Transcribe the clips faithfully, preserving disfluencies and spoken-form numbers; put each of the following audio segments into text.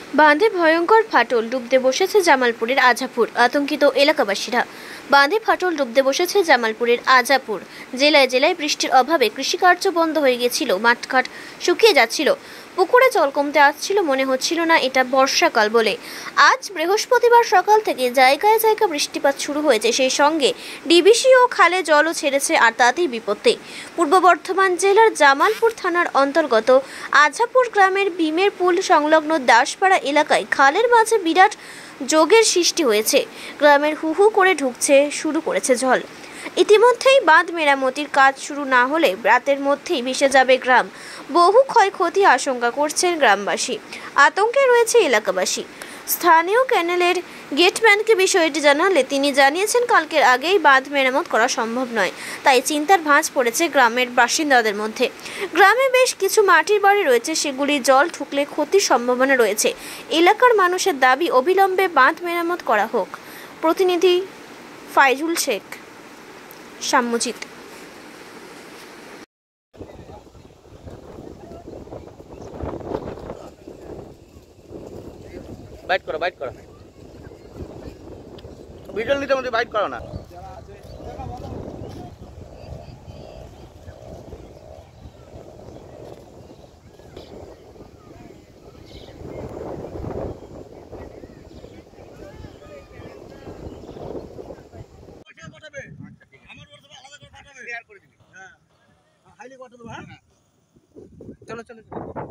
বাঁধে ভয়ঙ্কর ফাটল, ডুবতে বসেছে জামালপুরের আজাপুর। আতঙ্কিত এলাকাবাসীরা। বাঁধে ফাটল, ডুবতে বসেছে জামালপুরের আজাপুর। জেলায় জেলায় বৃষ্টির অভাবে কৃষিকার্য বন্ধ হয়ে গিয়েছিল, মাঠঘাট শুকিয়ে যাচ্ছিল, পুকুরে জল কমতে আসছিল, মনে হচ্ছিল না এটা বর্ষাকাল বলে। আজ বৃহস্পতিবার সকাল থেকে জায়গায় জায়গায় বৃষ্টিপাত শুরু হয়েছে, সেই সঙ্গে ডিবিসি ও খালে জলও ছেড়েছে, আর তাতেই বিপত্তি। পূর্ব বর্ধমান জেলার জামালপুর থানার অন্তর্গত আজাপুর গ্রামের ভীমের পুল সংলগ্ন দাসপাড়া এলাকায় খালের মাঝে বিরাট যোগের সৃষ্টি হয়েছে। গ্রামের হু হু করে ঢুকছে শুরু করেছে জল। ইতিমধ্যেই বাঁধ মেরামতির কাজ শুরু না হলে রাতের মধ্যেই ভেসে যাবে গ্রাম। বহু ক্ষয়ক্ষতি আশঙ্কা করছেন গ্রামবাসী, আতঙ্কে রয়েছে এলাকাবাসী। স্থানীয় ক্যানেলের গেটম্যানকে বিষয়টি জানালে তিনি জানিয়েছেন, কালকের আগেই বাঁধ মেরামত করা সম্ভব নয়, তাই চিন্তার ভাঁজ পড়েছে গ্রামের বাসিন্দাদের মধ্যে। গ্রামে বেশ কিছু মাটির বাড়ি রয়েছে, সেগুলি জল ঢুকলে ক্ষতির সম্ভাবনা রয়েছে। এলাকার মানুষের দাবি অবিলম্বে বাঁধ মেরামত করা হোক। প্রতিনিধি ফাইজুল শেখ, সাম্যজিৎ। বাইট করো বাইট করো ভিডিও নিতে মধ্যে বাইট করো না। চলো চলো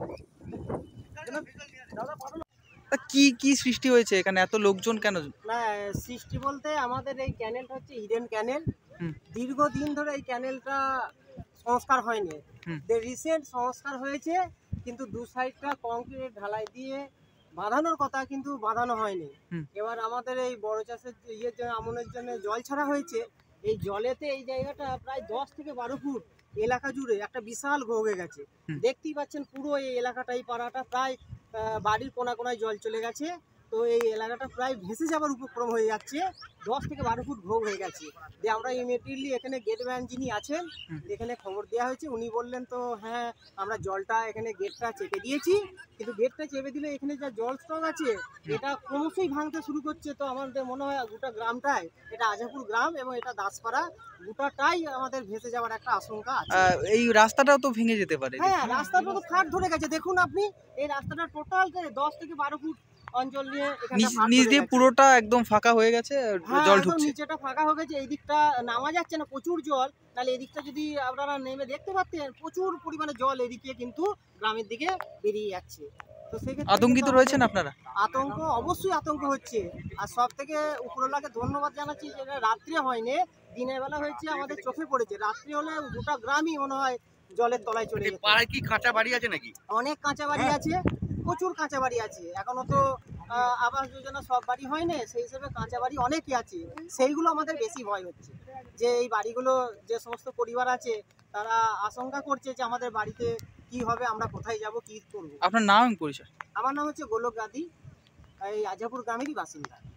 কি কি সৃষ্টি হয়েছে এখানে, এত লোকজন কেন? না, সৃষ্টি বলতে আমাদের এই ক্যানেলটা হচ্ছে হিডেন ক্যানেল। দীর্ঘদিন ধরে এই ক্যানেলটা সংস্কার হয়নি। রিসেন্ট সংস্কার হয়েছে, কিন্তু দু সাইডটা কংক্রিট ঢালাই দিয়ে বাঁধানোর কথা, কিন্তু বাঁধানো হয়নি। এবার আমাদের এই বড় চাষের ইয়ের জন্য আমনের জন্য জল ছাড়া হয়েছে। এই জলেতে এই জায়গাটা প্রায় দশ থেকে বারো ফুট এলাকা জুড়ে একটা বিশাল ভোগে গেছে। দেখতেই পাচ্ছেন পুরো এই এলাকাটা, এই পাড়াটা প্রায় বাড়ির কোনা কোনায় জল চলে গেছে। তো এই এলাকাটা প্রায় ভেসে যাবার উপক্রম হয়ে যাচ্ছে, দশ থেকে বারো ফুট ভোগ হয়ে গেছে। দিয়ে আমরা ইমিডিয়েটলি এখানে গেটম্যান যিনি আছেন, এখানে খবর দেওয়া হয়েছে। উনি বললেন তো হ্যাঁ, আমরা জলটা এখানে গেটটা চেপে দিয়েছি, কিন্তু গেটটা চেপে দিলে এখানে যা জল স্টক আছে এটা ক্রমশই ভাঙতে শুরু করছে। তো আমাদের মনে হয় গোটা গ্রামটাই, এটা আজাপুর গ্রাম এবং এটা দাসপাড়া, গোটাটাই আমাদের ভেসে যাওয়ার একটা আশঙ্কা আছে। এই রাস্তাটাও তো ভেঙে যেতে পারে। হ্যাঁ, রাস্তাটা তো ফাট ধরে গেছে, দেখুন আপনি এই রাস্তাটা টোটাল দশ থেকে বারো ফুট অঞ্চল নিয়ে নিচ দিয়ে পুরোটা একদম ফাঁকা হয়ে গেছে, জল ঢুকছে। নিচেটা ফাঁকা হয়ে গেছে, এই দিকটা নামা যাচ্ছে না, প্রচুর জল। তাহলে এই দিকটা যদি আপনারা নেমে দেখতে পাচ্ছেন, প্রচুর পরিমাণে জল এদিকে কিন্তু গ্রামের দিকে বেরিয়ে যাচ্ছে। তো সেক্ষেত্রে আতঙ্কিত রয়েছেন আপনারা? আতঙ্ক অবশ্যই আতঙ্ক হচ্ছে, আর সব থেকে উপরওয়ালাকে ধন্যবাদ জানাচ্ছি যে রাত্রে হয়নি, দিনের বেলা হয়েছে, আমাদের চোখে পড়েছে। রাত্রি হলে গোটা গ্রামই মনে হয় জলের তলায় চলে যেত। পাড়ায় কি কাঁচা বাড়ি আছে নাকি? অনেক কাঁচা বাড়ি আছে, প্রচুর কাঁচা বাড়ি আছে। এখনো তো আবাস যোজনা সব বাড়ি হয়নি, সেই হিসেবে কাঁচা বাড়ি অনেকই আছে। সেইগুলো আমাদের বেশি ভয় হচ্ছে, যে এই বাড়িগুলো যে সমস্ত পরিবার আছে তারা আশঙ্কা করছে যে আমাদের বাড়িতে কি হবে, আমরা কোথায় যাব, কি করব। আপনার নাম পরিচয়? আমার নাম হচ্ছে গোলক গাদি, এই আজাপুর গ্রামেরই বাসিন্দা।